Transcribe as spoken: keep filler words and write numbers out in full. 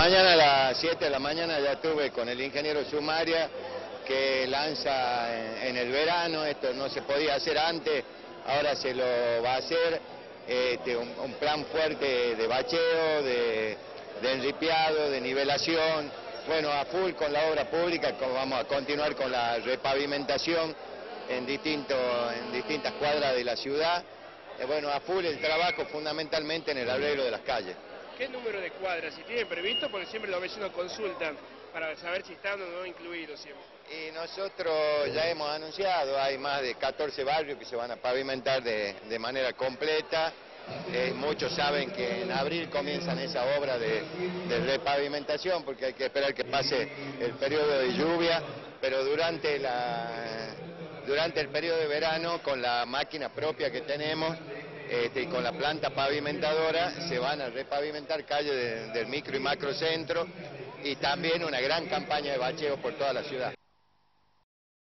mañana a las siete de la mañana ya estuve con el ingeniero Sumaria, que lanza en, en el verano, esto no se podía hacer antes, ahora se lo va a hacer, este, un, un plan fuerte de bacheo, de, de enripiado, de nivelación, bueno, a full con la obra pública, vamos a continuar con la repavimentación en, distinto, en distintas cuadras de la ciudad, eh, bueno, a full el trabajo fundamentalmente en el arreglo de las calles. ¿Qué número de cuadras si tienen previsto? Porque siempre los vecinos consultan para saber si están o no incluidos siempre. Y nosotros ya hemos anunciado, hay más de catorce barrios que se van a pavimentar de, de manera completa. Eh, muchos saben que en abril comienzan esa obra de, de repavimentación porque hay que esperar que pase el periodo de lluvia, pero durante, la, durante el periodo de verano, con la máquina propia que tenemos, Este, y con la planta pavimentadora se van a repavimentar calles de, del micro y macrocentro y también una gran campaña de bacheo por toda la ciudad.